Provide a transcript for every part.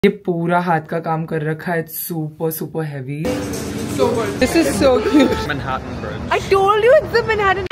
ये पूरा हाथ का काम कर रखा है. It's super super heavy. So good. This is so cute. Manhattan Bridge. I told you it's the Manhattan.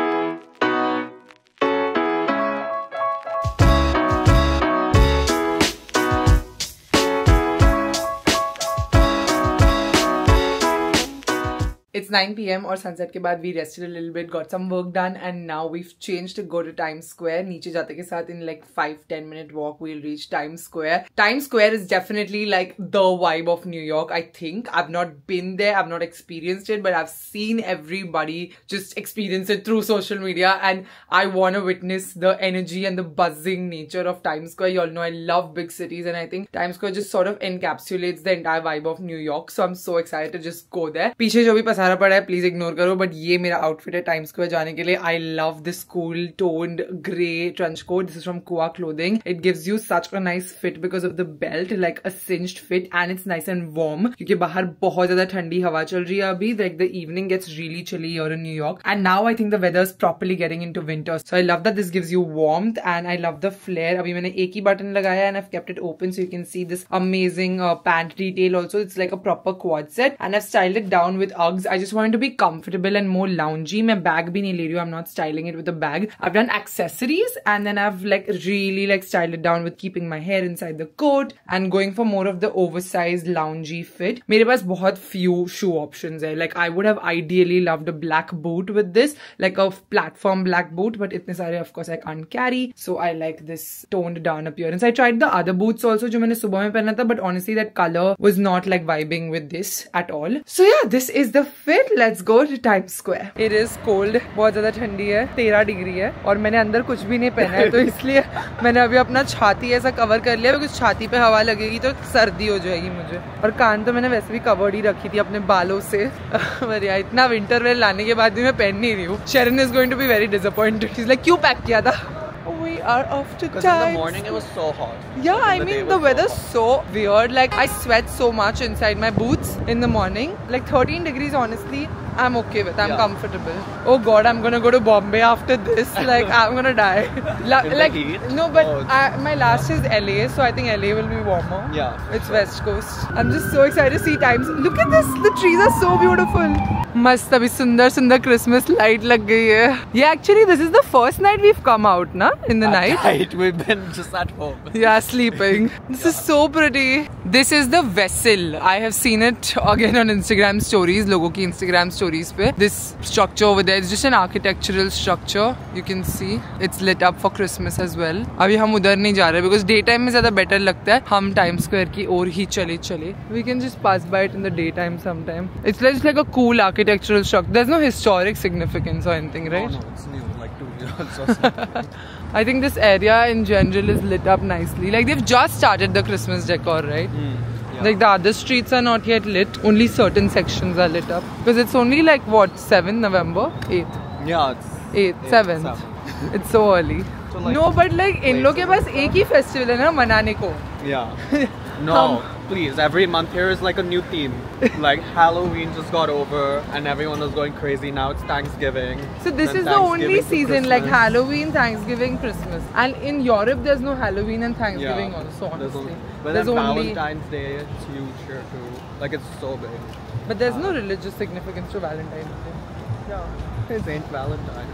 It's 9 p.m. और sunset के बाद we rested a little bit, got some work done, and now we've changed to go to Times Square. नीचे जाते के साथ in like 5-10 minute walk we'll reach Times Square. Times Square is definitely like the vibe of New York, I think. I've not been there, I've not experienced it, but I've seen everybody just experience it through social media, and I want to witness the energy and the buzzing nature of Times Square. You all know I love big cities, and I think Times Square just sort of encapsulates the entire vibe of New York, so I'm so excited to just go there. पीछे जो भी पसारा पड़ा है please ignore करो, but ये मेरा outfit है टाइम्स स्क्वायर जाने के लिए. I love this cool toned grey trench coat. This is from Kua clothing. It gives you such a nice fit because of the belt, like a cinched fit, and it's nice and warm क्योंकि बाहर बहुत ज्यादा ठंडी हवा चल रही है अभी. Like the evening gets really chilly here in New York, and now I think the weather is properly getting into winter. So I love that this gives you warmth, and I love the flare. अभी मैंने एक ही button लगाया and I have kept it open so you can see this amazing pant detail also. It's like a proper co-ord set, and I have styled it down with Uggs. I just wanted to be comfortable and more loungy. मैं bag भी नहीं ले रही हूँ. I'm not styling it with a bag. I've done accessories and then I've like really like styled it down with keeping my hair inside the coat and going for more of the oversized loungy fit. मेरे पास बहुत few shoe options है. Like I would have ideally loved a black boot with this, like a platform black boot, but इतने सारे of course I can't carry. So I like this toned down appearance. I tried the other boots also जो मैंने सुबह में पहना था, but honestly that color was not like vibing with this at all. So yeah, this is the fit. Let's go to Times Square. It is cold. बहुत ज्यादा ठंडी है. 13 डिग्री है और मैंने अंदर कुछ भी नहीं पहना है, तो इसलिए मैंने अभी अपना छाती ऐसा कवर कर लिया क्योंकि छाती पे हवा लगेगी तो सर्दी हो जाएगी मुझे. और कान तो मैंने वैसे भी कवर्ड ही रखी थी अपने बालों से. पर यार इतना विंटर वेयर लाने के बाद भी मैं पहन नहीं रही हूँ. Sharon is going to be very disappointed. She is like क्यों पैक किया था? We are off to Times. In the morning it was so hot. Yeah, I mean the weather's so weird. Like I sweat so much inside my boots in the morning. Like 13 degrees, honestly, I'm okay with. I'm comfortable. Oh God, I'm gonna go to Bombay after this. Like I'm gonna die. Like no, but my last is LA, so I think LA will be warmer. Yeah, it's West Coast. I'm just so excited to see Times. Look at this. The trees are so beautiful. मस्त अभी सुंदर सुंदर Christmas light लग गई है. Yeah, actually this is the first night we've come out, na? In the night. Right, we've been just at home. Yeah, sleeping. This is so pretty. This is the vessel. I have seen it again on Instagram stories. लोगों की Instagram stories पे. This structure over there is just an architectural structure. You can see it's lit up for Christmas as well. अभी हम उधर नहीं जा रहे because daytime में ज़्यादा better लगता है. हम Times Square की ओर ही चले. We can just pass by it in the daytime sometime. It's just like a cool architectural structure. There's no historic significance or anything, right? Oh, no, it's new, like 2 years or something. I think this area in general is lit up nicely. Like they've just started the Christmas decor, right? Yeah. Like the other streets are not yet lit. Only certain sections are lit up. Because it's only like what, 7th November? 8th? Yeah, it's 8th, 7th. It's so early. So like no, but like इन लोग के पास एक ही festival है ना मनाने को. Yeah. No, please. Every month here is like a new theme. Like Halloween just got over and everyone was going crazy. Now it's Thanksgiving. So this is the only season, like Halloween, Thanksgiving, Christmas. And in Europe there's no Halloween and Thanksgiving also, honestly. But then Valentine's Day, it's huge here too. Like it's so big. But there's no religious significance to Valentine's Day. Yeah. Saint Valentine.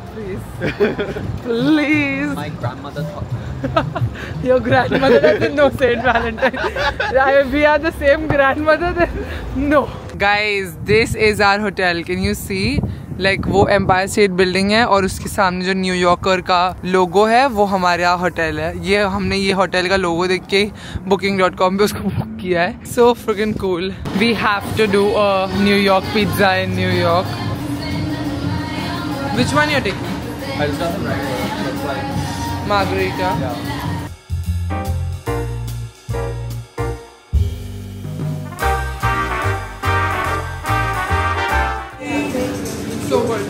Please. Please. My grandmother taught me. Your grandmother doesn't know Saint Valentine. We are the same grandmother then. No. Guys, this is our hotel. Can you see? Like वो Empire State Building है और उसके सामने जो New Yorker का लोगो है वो हमारा होटल है. ये हमने ये होटल का लोगो देख के booking.com पे उसको बुक किया है. So freaking cool. We have to do a New York pizza in New York. Which one you're taking? I just done the regular. It's like Margarita. Yeah. So good.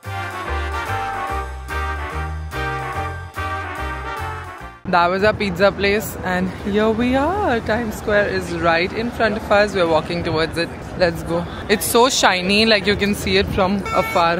That was our pizza place and here we are. Times Square is right in front of us. We're walking towards it. Let's go. It's so shiny, like you can see it from afar.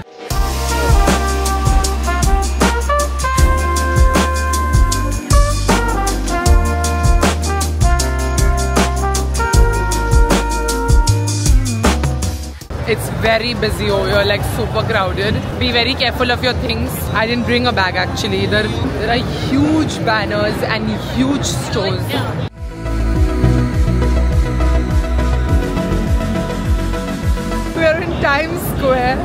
It's very busy over here, like super crowded. Be very careful of your things. I didn't bring a bag actually. There are huge banners and huge stores. We are in Times Square.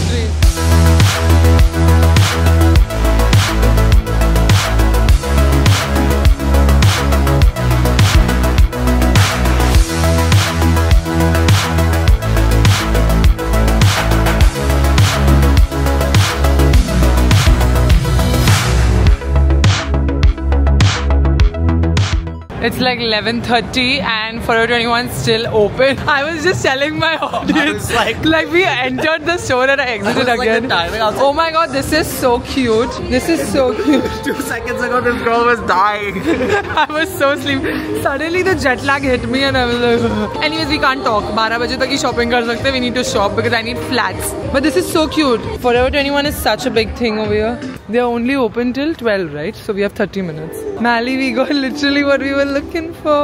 It's like 11:30 and Forever 21 still open. I was just telling my audience, like we entered the store and I exited again. Oh my god, this is so cute. This is so cute. 2 seconds ago, this girl was dying. I was so sleepy. Suddenly the jet lag hit me and I was like, anyways, we can't talk. 12 baje tak hi shopping kar sakte. We need to shop because I need flats. But this is so cute. Forever 21 is such a big thing over here. They're only open till 12, right? So we have 30 minutes. Mally, we got literally what we were looking for.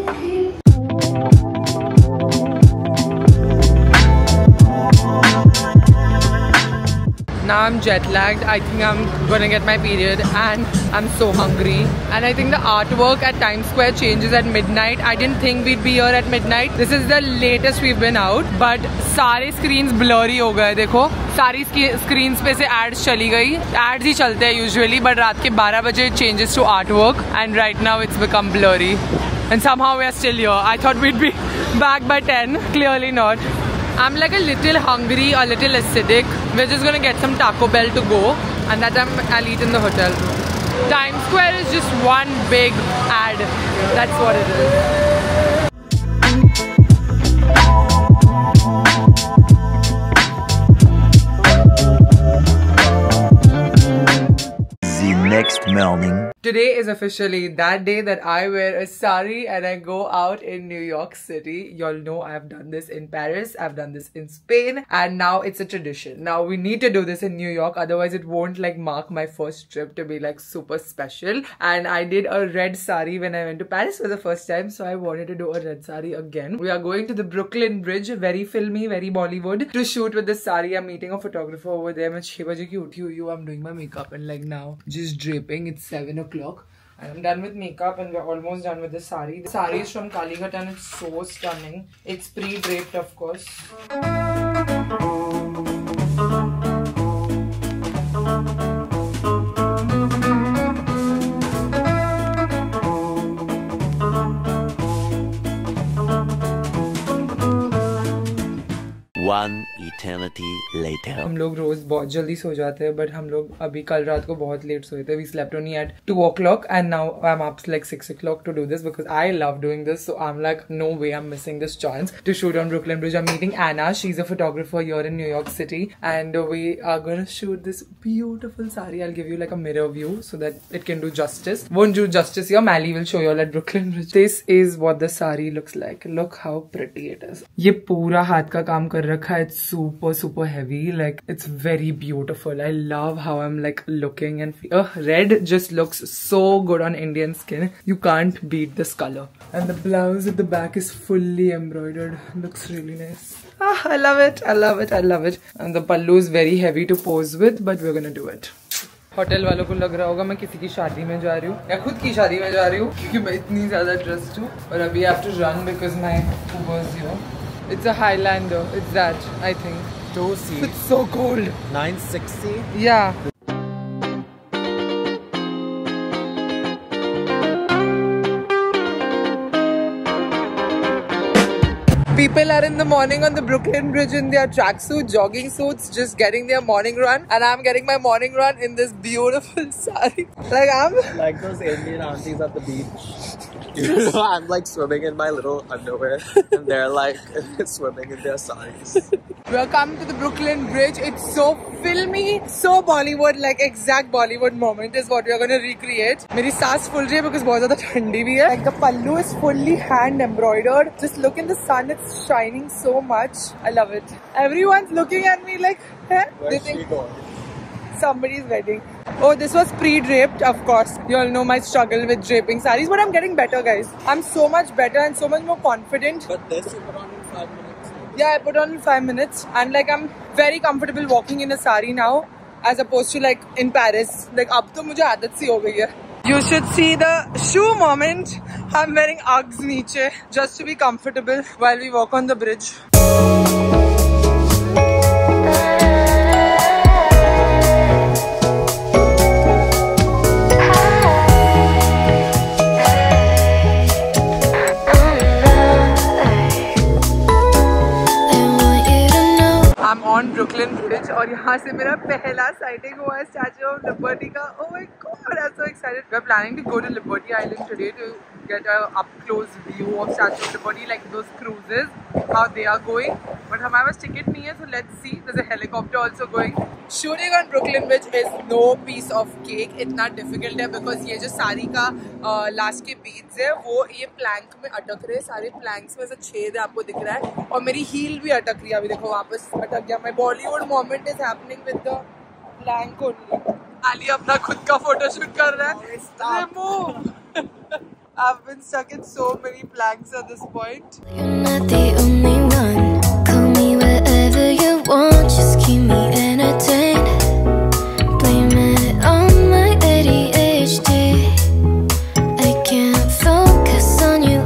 Now I'm jet lagged. I think I'm gonna get my period and I'm so hungry. And I think the artwork at Times Square changes at midnight. I didn't think we'd be here at midnight. This is the latest we've been out. But सारे screens blurry हो गए देखो. सारी screens पे से ads चली गई. Ads ही चलते हैं usually, but रात के 12 बजे it changes to artwork. And right now it's become blurry. And somehow we are still here. I thought we'd be back by 10. Clearly not. I'm like a little hungry, a little acidic. We're just gonna get some Taco Bell to go, and that I'll eat in the hotel room. Times Square is just one big ad. That's what it is. Next morning. Today is officially that day that I wear a sari and I go out in New York City. Y'all know I've done this in Paris, I've done this in Spain, and now it's a tradition. Now we need to do this in New York, otherwise it won't like mark my first trip to be like super special. And I did a red sari when I went to Paris for the first time, so I wanted to do a red sari again. We are going to the Brooklyn Bridge, very filmy, very Bollywood, to shoot with this sari. I'm meeting a photographer over there. I'm 6 baje ki uthi hui hu. I'm doing my makeup and like now just draping. It's 7 o'clock. I'm done with makeup and we're almost done with the sari. The sari is from Kalighat and it's so stunning. It's pre-draped, of course. One eternity later. हम लोग रोज बहुत जल्दी सो जाते हैं, but हम लोग अभी कल रात को बहुत लेट सोए थे. We slept only at 2 o'clock and now I'm up like 6 o'clock to do this because I love doing this. So I'm like, no way I'm missing this chance to shoot on Brooklyn Bridge. I'm meeting Anna. She's a photographer here in New York City and we are gonna shoot this beautiful sari. I'll give you like a mirror view so that it can do justice. Won't do justice here. Mally will show you all at Brooklyn Bridge. This is what the sari looks like. Look how pretty it is. ये पूरा हाथ का काम कर रखा है. It's super heavy. Like it's very beautiful. I love how I'm like looking and red just looks so good on Indian skin. You can't beat this color. And the blouse at the back is fully embroidered. Looks really nice. I love it. I love it. I love it. And the pallu is very heavy to pose with, but we're gonna do it. Hotel वालों को लग रहा होगा मैं किसी की शादी में जा रही हूँ या खुद की शादी में जा रही हूँ क्योंकि मैं इतनी ज्यादा ड्रेस्ड हूँ और अभी I have to run because my Uber is here. It's a Highlander. It's that, I think. 2 seats. It's so cold. 960. Yeah. People are in the morning on the Brooklyn Bridge in their tracksuit, jogging suits, just getting their morning run. And I'm getting my morning run in this beautiful sari. Like I'm... Like those Indian aunties at the beach. You know, I'm like swimming in my little underwear and they're like swimming in their saris. Welcome to the Brooklyn Bridge. It's so filmy, so Bollywood, like exact Bollywood moment is what we are going to recreate. मेरी सांस फूल रही है because बहुत ज़्यादा ठंडी भी है. Like the pallu is fully hand embroidered. Just look in the sun, it's shining so much. I love it. Everyone's looking at me like, hey? Where's she going? Somebody's wedding. Oh, this was pre-draped, of course. You all know my struggle with draping saris, but I'm getting better, guys. I'm so much better and so much more confident. But this you put on in 5 minutes. Yeah, I put on in 5 minutes, and like I'm very comfortable walking in a sari now, as opposed to like in Paris. Like अब तो मुझे आदत सी हो गई है. You should see the shoe moment. I'm wearing Uggs नीचे just to be comfortable while we walk on the bridge. I'm on Brooklyn Bridge और यहाँ से मेरा पहला sighting हुआ है Statue of Liberty का. Oh my god, I'm so excited. We're planning to go to Liberty Island today to get a up close view of Statue of Liberty, like those cruises, how they are going. But हमारे पास ticket नहीं है, so let's see. There's a helicopter also going. Shooting on Brooklyn Bridge is no piece of cake. इतना difficult है because ये जो सारी का last के beads है वो ये plank में अटक रहे. सारे planks में से छेद है, आपको दिख रहा है. और मेरी heel भी अटक रही है. अभी देखो वापस अटक गया. My Bollywood moment is happening with the plank only. Ali अपना खुद का photo shoot कर रहा है. Remove. I've been stuck in so many planks at this point. You're not the only one. Call me wherever you want. Just keep me entertained. Blame it on my ADHD. I can't focus on you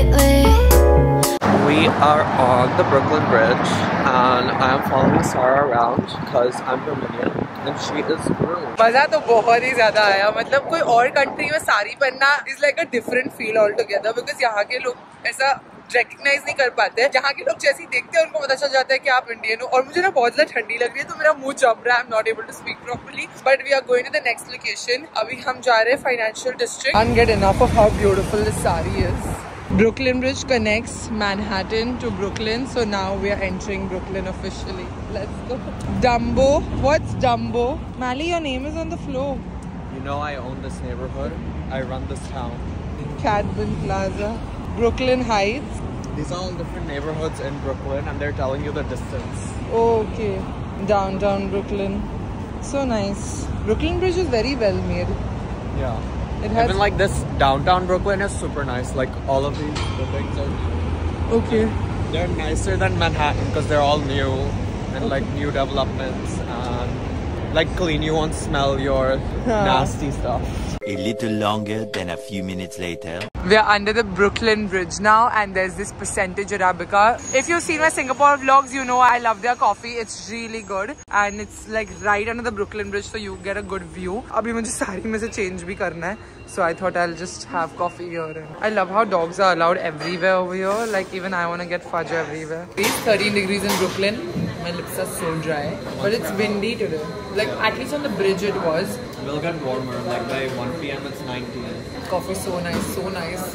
lately. We are on the Brooklyn Bridge and I am following Sarah around because I'm Romanian and she is Brooklyn. मजा तो बहुत ही ज्यादा आया. मतलब कोई और country में साड़ी पहनना is like a different feel altogether because यहाँ के लोग ऐसा recognize नहीं कर पाते हैं. यहाँ के लोग जैसे देखते हैं उनको पता चल जाता है कि आप इंडियन हो. और मुझे ना बहुत ज्यादा ठंडी लग रही है तो मेरा मुंह जम रहा है. I'm not able to speak properly, but we are going to the next location. अभी हम जा रहे हैं Financial District. Can't get enough of how beautiful this saree is. Brooklyn Bridge connects Manhattan to Brooklyn, so now we are entering Brooklyn officially. Let's go. Dumbo. What's Dumbo? Mally, your name is on the floor. You know I own this neighborhood. I run this town. Cadman Plaza. Brooklyn Heights. These are all different neighborhoods in Brooklyn and they're telling you the distance. Oh, okay. Downtown Brooklyn. So nice. Brooklyn Bridge is very well made. Yeah. It has Even like this downtown Brooklyn is super nice. Like all of these buildings are okay. They're nicer than Manhattan because they're all new and like new developments and like clean. You won't smell your nasty stuff. A little longer than a few minutes later. We are under the Brooklyn Bridge now and there's this percentage Arabica. If you've seen my Singapore vlogs, you know I love their coffee. It's really good and it's like right under the Brooklyn Bridge, so you get a good view. Abhi mujhe sari mein se change bhi karna hai, so I thought I'll just have coffee here. And I love how dogs are allowed everywhere over here. Like even I want to get fudge everywhere. It's 13 degrees in Brooklyn. My lips are so dry, but it's windy today. Like at least on the bridge it was. We'll get warmer. Like by 1 PM it's 19. Coffee so nice, so nice.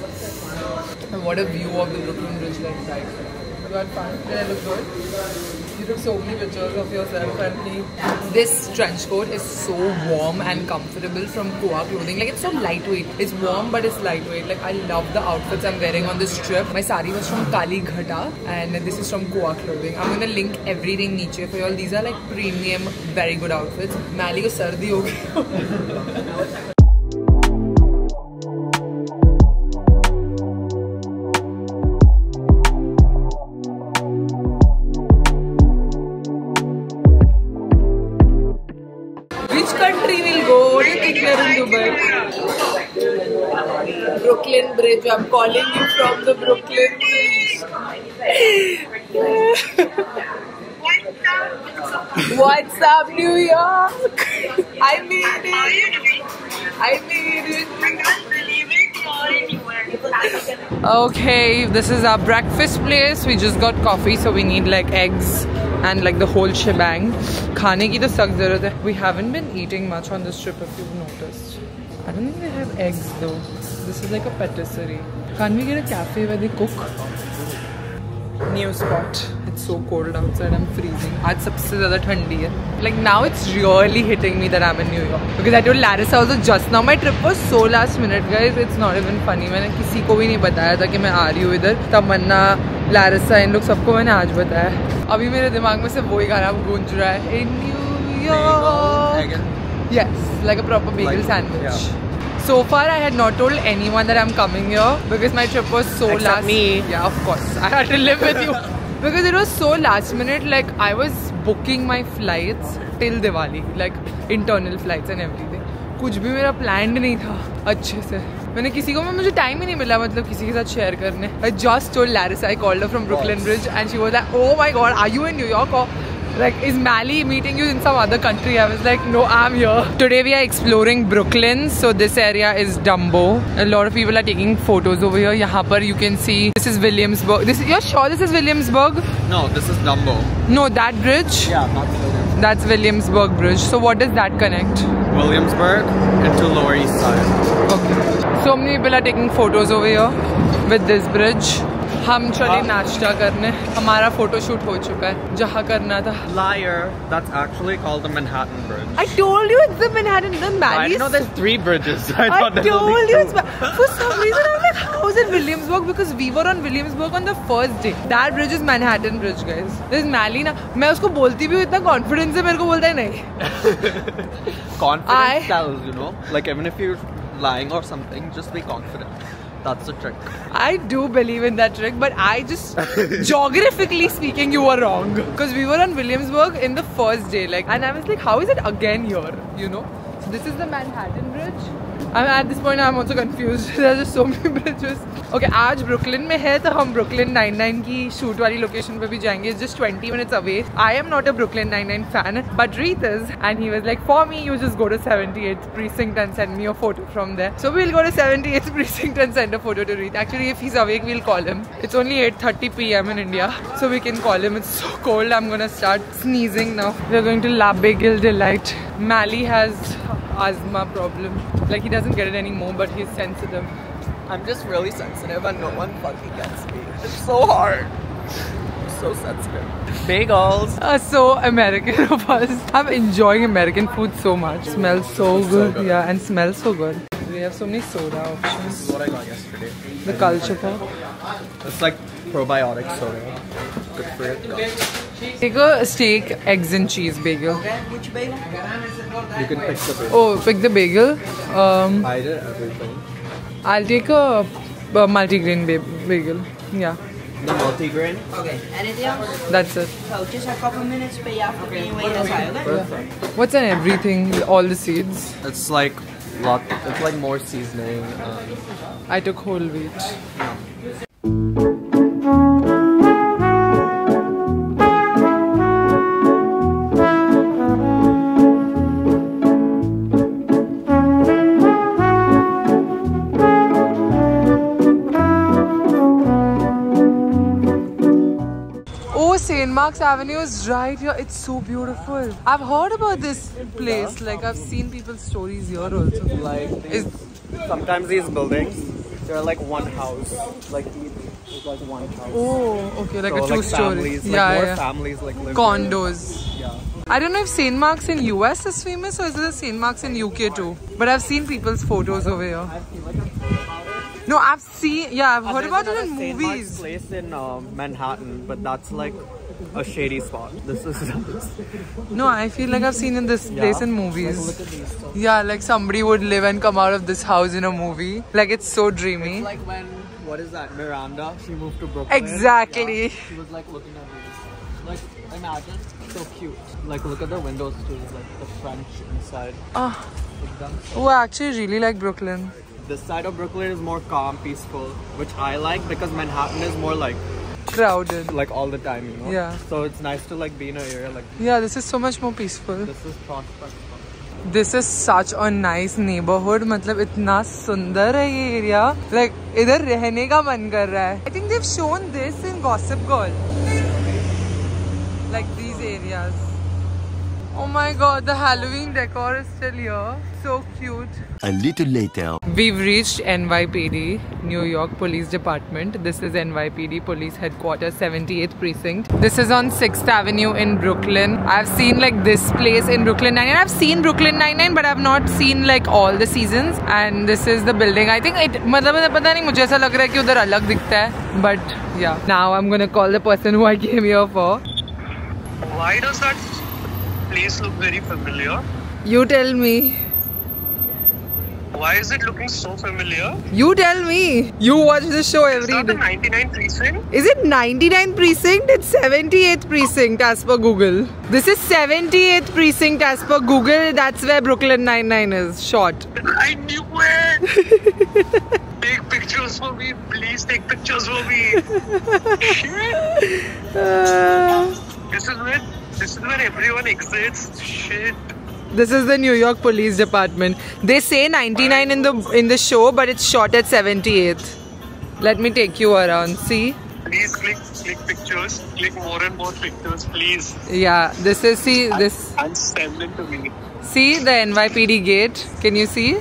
And what a view of the Brooklyn Bridge like right there. You had fun? Did I look good? You took so many pictures of yourself and me. This trench coat is so warm and comfortable from Koa Clothing. Like it's so lightweight. It's warm but it's lightweight. Like I love the outfits I'm wearing on this trip. My sari was from Kali Ghata and this is from Koa Clothing. I'm gonna link everything niche for y'all. These are like premium, very good outfits. Mally ko sardi ho gayi. Brooklyn Bridge. I'm calling you from the Brooklyn Bridge. What's up, New York? I made it. I made it. Okay, this is our breakfast place. We just got coffee, so we need like eggs and like the whole shebang. Khane ki to sakt zarurat hai. We haven't been eating much on this trip, if you've noticed. I don't think they have eggs though. This is like a patisserie. Can't we get a cafe where they cook? New spot. It's so cold outside. I'm freezing. Aaj sabse zyada thandi hai. Like now it's really hitting me that I'm in New York. Because I told Larissa also just now. My trip was so last minute, guys. It's not even funny. मैंने किसी को भी नहीं बताया था कि मैं आ रही हूँ इधर. तमन्ना, Larissa, इन लोग सबको मैंने आज बताया. अभी मेरे दिमाग में से वही गाना गूंज रहा है. In New York. Yes, like a proper bagel sandwich. Yeah. So far, I had not told anyone that I'm coming here because my trip was so Except last. me. Yeah, of course. I had to live with you. because it was so last minute. Like I was booking my flights till Diwali, like internal flights and everything. कुछ भी मेरा planned नहीं था अच्छे से. मैंने किसी को मुझे time ही नहीं मिला मतलब किसी के साथ share करने. I just told Larissa, I called her from Brooklyn Bridge and she was like, oh my god, are you in New York or like is Mally meeting you in some other country? I was like, no, I'm here. Today we are exploring Brooklyn. So this area is Dumbo. A lot of people are taking photos over here. यहाँ पर you can see this is Williamsburg. You're sure this is Williamsburg? No, this is Dumbo. No, that bridge? Yeah, not Williamsburg. That's Williamsburg Bridge. So what does that connect? Williamsburg into Lower East Side. Okay. So many people are taking photos over here with this bridge. हम चले नाश्ता करने. हमारा photo shoot हो चुका है जहाँ करना था. Liar. That's actually called the Manhattan Bridge. I told you it's the Manhattan. The I didn't know there's 3 bridges. I I thought there was told only you 2. it's for some reason I'm like, how is it Williamsburg? Because we were on Williamsburg on the first day. That bridge is Manhattan Bridge, guys. This is Mally ना. मैं उसको बोलती भी हूँ इतना confidence से मेरे को बोलता है नहीं. Confidence sells, you know. Like even if you're lying or something, just be confident. That's the trick. I do believe in that trick, but I just geographically speaking, you were wrong. Because we were on Williamsburg in the first day, like, and I was like, how is it again here? You know. So this is the Manhattan Bridge. I mean, at this point, I'm also confused. There are just so many bridges. Okay, आज Brooklyn में है तो हम Brooklyn Nine-Nine की shoot वाली location पे भी जाएंगे. It's just 20 minutes away. I am not a Brooklyn Nine-Nine fan, but Reeth is, and he was like, for me, you just go to 78th Precinct and send me a photo from there. So we'll go to 78th Precinct and send a photo to Reeth. Actually, if he's awake, we'll call him. It's only 8:30 p.m. in India, so we can call him. It's so cold. I'm gonna start sneezing now. We're going to La Bagel Delight. Mally has asthma problem. Like he doesn't get it anymore, but he's sensitive. I'm just really sensitive and no one fucking gets me. It's so hard. I'm so sensitive. Bagels. So American of us. I'm enjoying American food so much. Smells so good. Yeah, and smells so good. We have so many soda options. This is what I got yesterday. The culture pop. It's like probiotic soda. Good for it. Take a steak, eggs and cheese bagel. Which bagel? You can pick the bagel. Oh, pick the bagel. I did everything. I'll take a multigrain bagel. Yeah, The multigrain? Okay, anything else? that's it. So just a couple minutes, but you have to be waiting outside, okay? Perfect. What's in everything? All the seeds. It's like it's like more seasoning. I took whole wheat. St. Mark's Avenue is right here. It's so beautiful. I've heard about this place. Like I've seen people's stories here also. Like sometimes these buildings, they're like one house. Like it's like one house. Oh, okay, like So, a true like story. families, like Yeah, more yeah. families like live Condos. there. Yeah. I don't know if St. Mark's in US is famous or is it the St. Mark's in UK too. But I've seen people's photos over here. No, I've seen. Yeah, I've heard about it in St. Mark's movies. place in Manhattan, but that's like a shady spot. This is No, I feel like I've seen in this place in movies. Look at these. Yeah, like somebody would live and come out of this house in a movie. Like it's so dreamy. It's like when what is that? Miranda. She moved to Brooklyn. Exactly. Yeah, she was like looking at these. Like imagine, so cute. Like look at the windows too. Like the French inside. Like them. Oh, I actually really like Brooklyn. This side of Brooklyn is more calm, peaceful, which I like because Manhattan is more like Crowded. all the time, you know. Yeah. So it's nice to like be in an area like Yeah, this is so much more peaceful. this is Prospect. This is such a nice neighborhood. मतलब इतना सुंदर है ये area. Like इधर रहने का मन कर रहा है. I think they've shown this in Gossip Girl. Like these areas. Oh my god, the Halloween decor is still here. So cute. A little later. We've reached NYPD, New York Police Department. This is NYPD Police Headquarters, 78th Precinct. This is on 6th Avenue in Brooklyn. I've seen like this place in Brooklyn Nine-Nine. I've seen Brooklyn Nine-Nine, but I've not seen like all the seasons. And this is the building. I think it, मतलब पता नहीं मुझे ऐसा लग रहा है कि उधर अलग दिखता है. But yeah, now I'm gonna call the person who I came here for. Why does that place look very familiar? You tell me. Why is it looking so familiar? You tell me. You watch the show Is every that the day. 99 precinct? Is it 99th precinct? It's 78th precinct as per Google. This is 78th precinct as per Google. That's where Brooklyn Nine-Nine is shot. I knew it! Take pictures for me, please take pictures for me. Shit! This is where everyone exits. Shit. This is the New York Police Department. They say 99 in the show, but it's shot at 78th. Let me take you around. See? Please click pictures. Click more and more pictures, please. Yeah, this is this. And send it to me. See the NYPD gate. Can you see?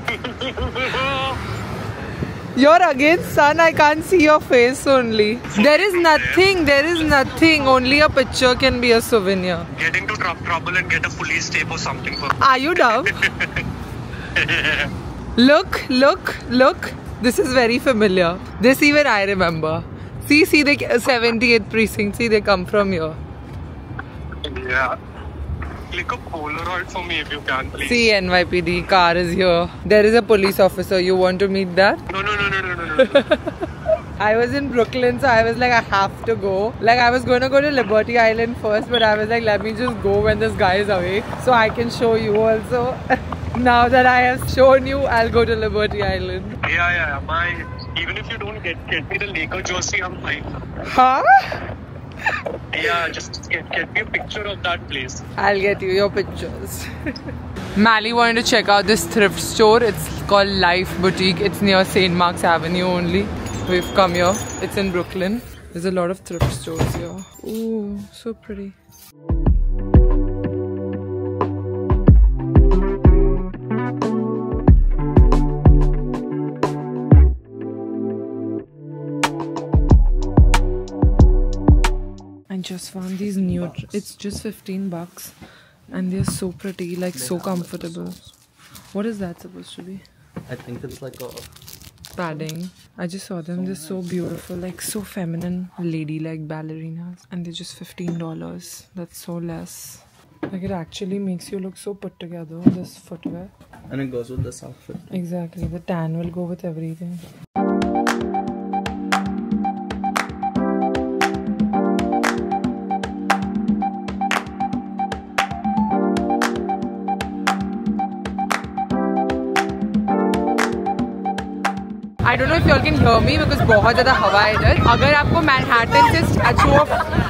You're against sun. I can't see your face only. There is nothing. There is nothing. Only a picture can be a souvenir. Get into trouble and get a police tape or something for me. Are you dumb? Look. This is very familiar. This even I remember. See the 78th precinct. See, they come from here. Yeah. Click a Polaroid for me if you can, please. See, NYPD car is here. There is a police officer. You want to meet that? No. I was in Brooklyn, so I was like, I have to go. Like, I was going to go to Liberty Island first, but I was like, let me just go when this guy is away, so I can show you also. Now that I have shown you, I'll go to Liberty Island. Yeah. Even if you don't get me the Laker jersey, I'm fine. Huh? Yeah, just get me a picture of that place. I'll get you your pictures. Mally wanted to check out this thrift store. It's called Life Boutique. It's near St. Mark's Avenue only. We've come here. It's in Brooklyn. There's a lot of thrift stores here. Ooh, so pretty. I just found these new. It's just $15 and they're so pretty, like so comfortable. What is that supposed to be? I think it's like a padding. I just saw them. They're so beautiful, like so feminine, ladylike ballerinas, and they're just $15. That's so less. Like, it actually makes you look so put together, this footwear. and it goes with this outfit. Exactly, the tan will go with everything. I don't know if you all can hear me because बहुत ज़्यादा हवा है इधर. अगर आपको Manhattan से statue of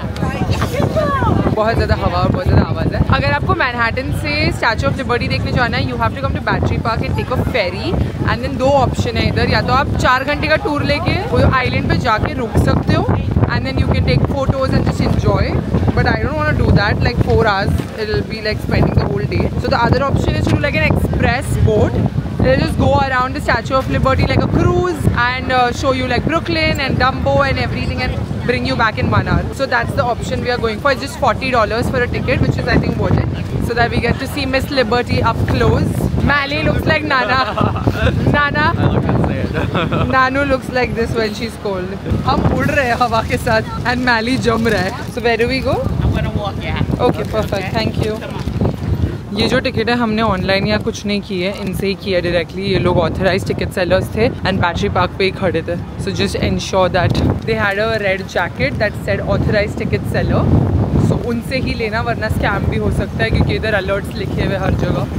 बहुत ज़्यादा हवा और बहुत ज़्यादा आवाज़ है. अगर आपको मैनहट्टन से स्टैचू ऑफ लिबर्टी देखने जाना है, you have to come to Battery Park and take a ferry. And then दो ऑप्शन है इधर, या तो आप 4 घंटे का टूर लेके वो आइलैंड पे जाके रुक सकते हो and then you can take photos and just enjoy, but I don't want to do that. Like 4 hours, it'll be like spending the whole day. So the other option is to do like an express boat. They'll just go around the Statue of Liberty like a cruise and show you like Brooklyn and Dumbo and everything and bring you back in 1 hour. So that's the option we are going for. It's just $40 for a ticket, which is I think worth it. So that we get to see Miss Liberty up close. Mally looks like Nana. Nana. Nanu looks like this when she's cold. हम उड़ रहे हैं हवा के साथ and Mally जम रहा है. So where do we go? I'm gonna walk, yeah. Okay, perfect. Thank you. ये जो टिकट है हमने ऑनलाइन या कुछ नहीं की है, इनसे ही किया डायरेक्टली. ये लोग ऑथराइज टिकट सेलर्स थे एंड बैटरी पार्क पे ही खड़े थे. So just ensure that they had a red jacket that said authorise ticket seller. So उनसे ही लेना, वरना स्कैम भी हो सकता है क्योंकि इधर अलर्ट्स लिखे हुए हर जगह.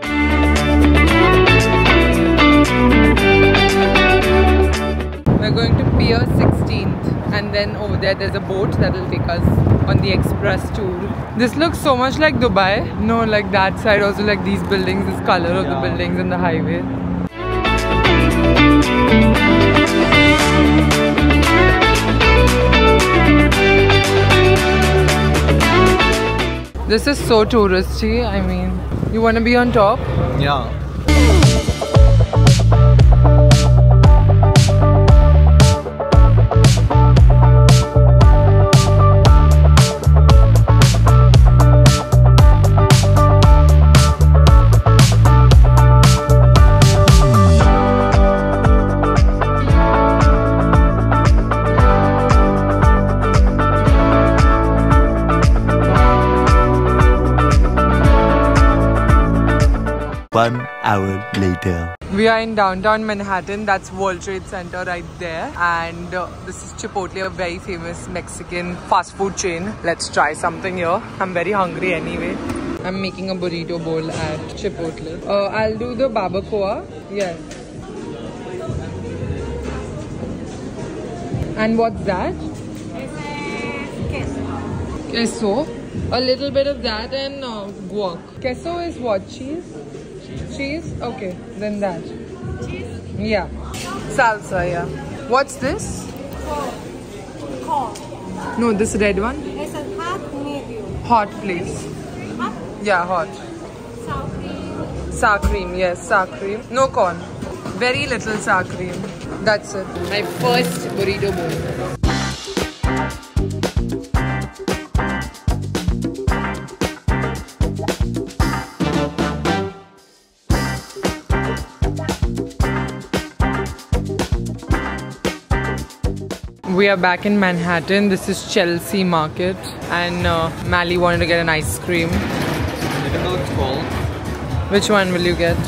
We're going to Pier 16th and then over there's a boat that will take us on the express tour. This looks so much like Dubai. No, like that side also, like these buildings, this color of the buildings and the highway. This is so touristy. I mean, you want to be on top? Yeah. One hour later. We are in downtown Manhattan. That's World Trade Center right there. And this is Chipotle, a very famous Mexican fast food chain. Let's try something here. I'm very hungry anyway. I'm making a burrito bowl at Chipotle. I'll do the barbacoa. Yes. And what's that? Queso. A little bit of that and guac. Queso is what? Cheese? Cheese? Okay, then that. Cheese? Yeah. Salsa, yeah. What's this? Corn. No, this red one? It's a hot medium. Hot, please. Hot? Yeah, hot. Sour cream. Sour cream, yes, sour cream. No corn. Very little sour cream. That's it. My first burrito bowl. We are back in Manhattan. This is Chelsea Market, and Mally wanted to get an ice cream. Even though it's cold. Which one will you get?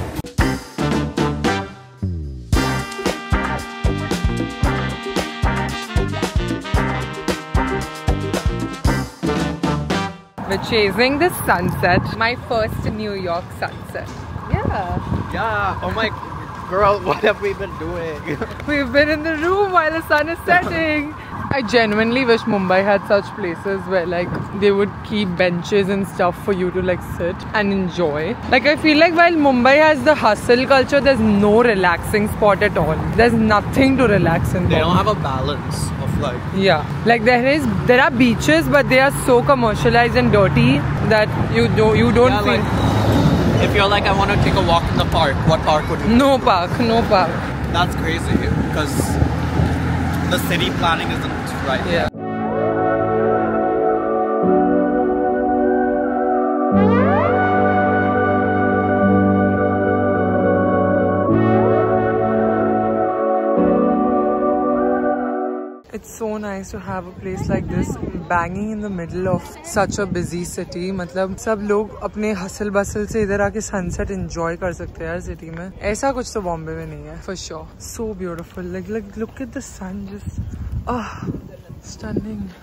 We're chasing the sunset. My first New York sunset. Yeah. Yeah. Oh my girl, what have we been doing? We've been in the room while the sun is setting. I genuinely wish Mumbai had such places where like they would keep benches and stuff for you to like sit and enjoy. Like I feel like while Mumbai has the hustle culture, there's no relaxing spot at all. There's nothing to relax in. They don't have a balance of like... Yeah, like there are beaches, but they are so commercialized and dirty that you don't Yeah, feel... like, if you're like, I want to take a walk in the park, what park would you do? No park. That's crazy because the city planning isn't right. Yeah. It's so nice to have a place like this banging in the middle of such a busy city. मतलब सब लोग अपने hustle bustle से इधर आके sunset enjoy कर सकते हैं यार city में. ऐसा कुछ तो बॉम्बे में नहीं है for sure. So beautiful. Like look at the sun just stunning.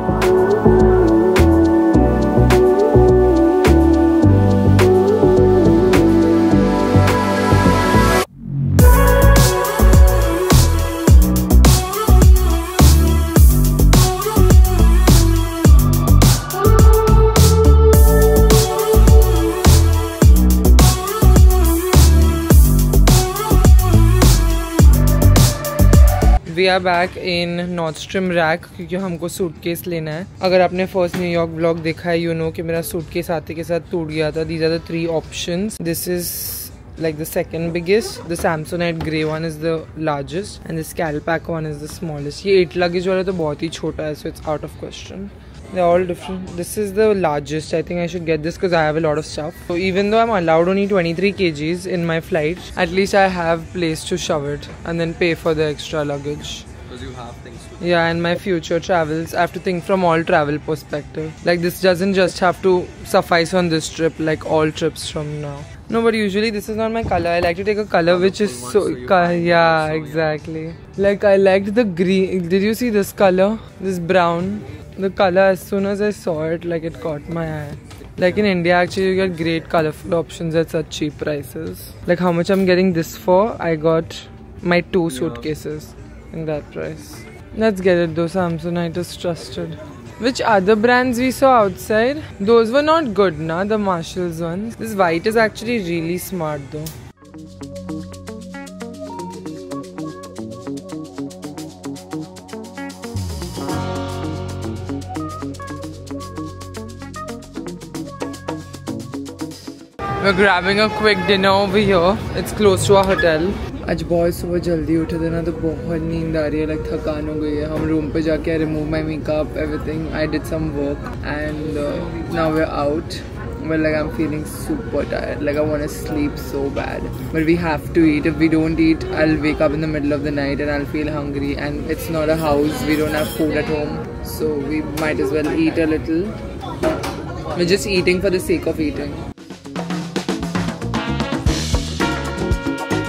We are back in Nordstrom Rack क्योंकि हमको सूटकेस लेना है. अगर आपने फर्स्ट न्यूयॉर्क व्लॉग देखा है, you know कि मेरा सूटकेस आते के साथ टूट गया था. These are the 3 options. This is like the second biggest. The Samsonite grey one is the largest, and the Scalpac one is the smallest. ये 8 luggage वाला तो बहुत ही छोटा है, so it's out of question. They're all different. This is the largest. I think I should get this because I have a lot of stuff. So even though I'm allowed only 23 kgs in my flight, at least I have place to shove it and then pay for the extra luggage. Because you have things to do. Yeah, and my future travels, I have to think from all travel perspective. Like this doesn't just have to suffice on this trip, like all trips from now. No, but usually this is not my color. I like to take a color which is so... yeah, exactly. Like I liked the green. Did you see this color? This brown. The color, as soon as I saw it, like it caught my eye. Like in India, actually you get great colorful options at such cheap prices. Like how much I'm getting this for? I got my 2 suitcases in that price. Let's get it though. Samsonite is trusted. Which other brands we saw outside? Those were not good, na? The Marshalls ones. This white is actually really smart though. We're grabbing a quick dinner over here. It's close to our hotel. आज बहुत सुबह जल्दी उठे थे ना, तो बहुत नींद आ रही है, लाइक थकान हो गई है. हम रूम पे जाके remove my makeup, everything. I did some work and now we're out. But like I'm feeling super tired. Like I want to sleep so bad. But we have to eat. If we don't eat, I'll wake up in the middle of the night and I'll feel hungry. And it's not a house. We don't have food at home. So we might as well eat a little. We're just eating for the sake of eating.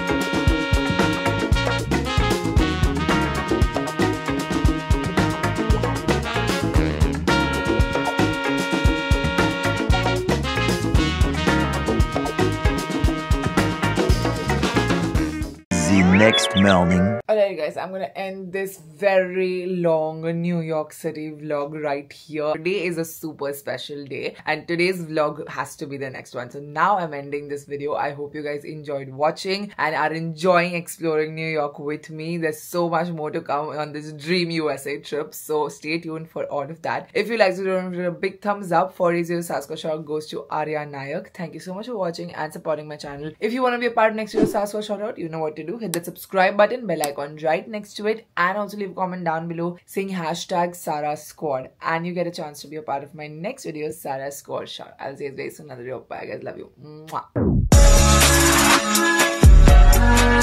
next morning. Alright guys, I'm gonna end this very long New York City vlog right here. Today is a super special day and today's vlog has to be the next one. So now I'm ending this video. I hope you guys enjoyed watching and are enjoying exploring New York with me. There's so much more to come on this dream USA trip. So stay tuned for all of that. If you liked the video, give it a big thumbs up. 40 Sasquatch shout goes to Arya Nayak. Thank you so much for watching and supporting my channel. If you want to be a part of next year's Sasquatch shout out, you know what to do. Hit the subscribe button, bell icon right next to it, and also leave a comment down below saying hashtag Sara Squad, and you get a chance to be a part of my next video, Sara Squad shout. I'll see you guys in another video. Bye guys, love you. Mwah.